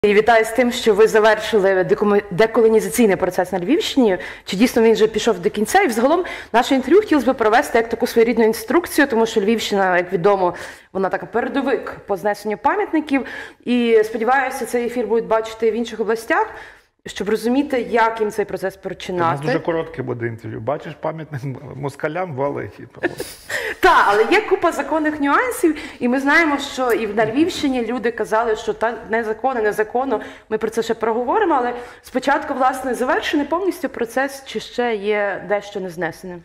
І вітаю з тим, що ви завершили деколонізаційний процес на Львівщині. Чи дійсно він вже пішов до кінця? І взагалом наше інтерв'ю хотілося б провести як таку своєрідну інструкцію, тому що Львівщина, як відомо, вона така передовик по знесенню пам'ятників. І сподіваюся, цей ефір будуть бачити в інших областях, щоб розуміти, як їм цей процес починати. У нас дуже коротке буде інтерв'ю. Бачиш, пам'ятник москалям валить. Так, але є купа законних нюансів, і ми знаємо, що і на Львівщині люди казали, що незаконно, ми про це ще проговоримо, але спочатку, власне, завершений повністю процес, чи ще є дещо не знесеним?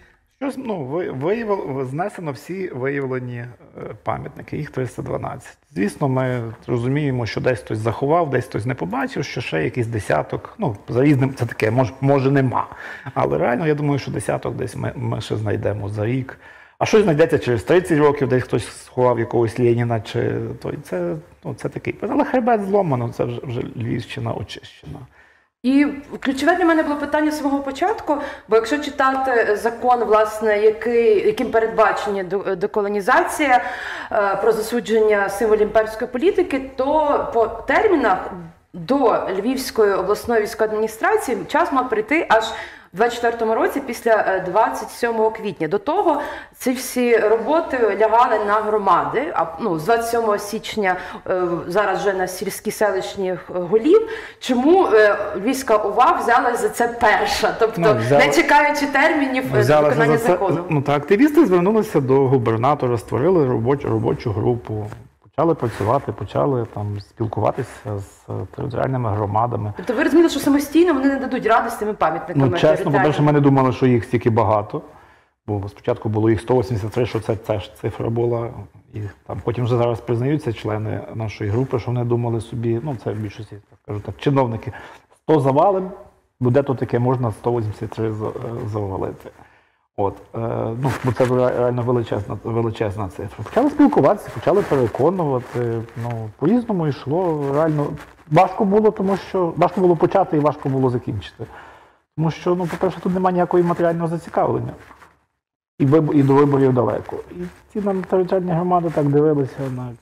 Знесено всі виявлені пам'ятники, їх 312. Звісно, ми розуміємо, що десь хтось заховав, десь хтось не побачив, що ще якийсь десяток, за різним, це таке, може нема. Але реально, я думаю, що десяток десь ми ще знайдемо за рік. А щось знайдеться через 30 років, десь хтось сховав якогось Леніна, це такий. Але хребет зломано, це вже Львівщина очищена. І ключове для мене було питання з самого початку, бо якщо читати закон, власне, яким передбачена деколонізація про засудження символів імперської політики, то по термінах до Львівської обласної військової адміністрації час мав прийти аж в 24-му році після 27 квітня. До того ці всі роботи лягали на громади, з 27 січня зараз вже на сільські селищні голів. Чому Львівська ОВА взяла за це перша, тобто не чекаючи термінів виконання закону? Активісти звернулися до губернатора, створили робочу групу. Почали працювати, почали спілкуватися з територіальними громадами. Тобто ви розуміли, що самостійно вони не дадуть ради з цими пам'ятниками? Чесно, по-перше, ми не думали, що їх стільки багато. Бо спочатку було їх 183, що це теж цифра була. І потім вже зараз признаються члени нашої групи, що вони думали собі, це в більшості, чиновники, 100 завалим, буде то таке, можна 183 завалити. Бо це реально величезна цифра. Почали спілкуватися, почали переконувати, по-різному йшло, реально важко було, тому що важко було почати і важко було закінчити. Тому що, по-перше, тут немає ніякого матеріального зацікавлення. І до виборів далеко. І ці нам територіальні громади так дивилися,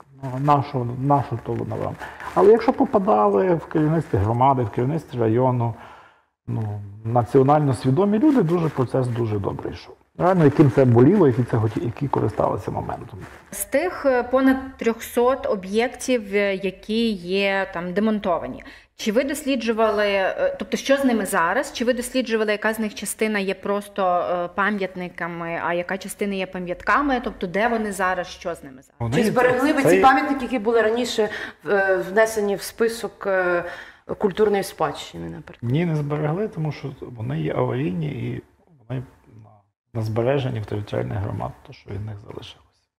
нашу то воно вам. Але якщо попадали в керівництві громади, в керівництві району, національно свідомі люди, процес дуже добре йшов. Реально, яким це боліло, які користалися моментом. З тих понад 300 об'єктів, які є демонтовані, чи ви досліджували, тобто що з ними зараз, чи ви досліджували, яка з них частина є просто пам'ятниками, а яка частина є пам'ятками, тобто де вони зараз, що з ними зараз? Чи зберегли ви ці пам'ятники, які були раніше внесені в список культурної спадщини, наприклад? Ні, не зберегли, тому що вони є аварійні і вони на збереженні в територіальних громад, то що від них залишилось.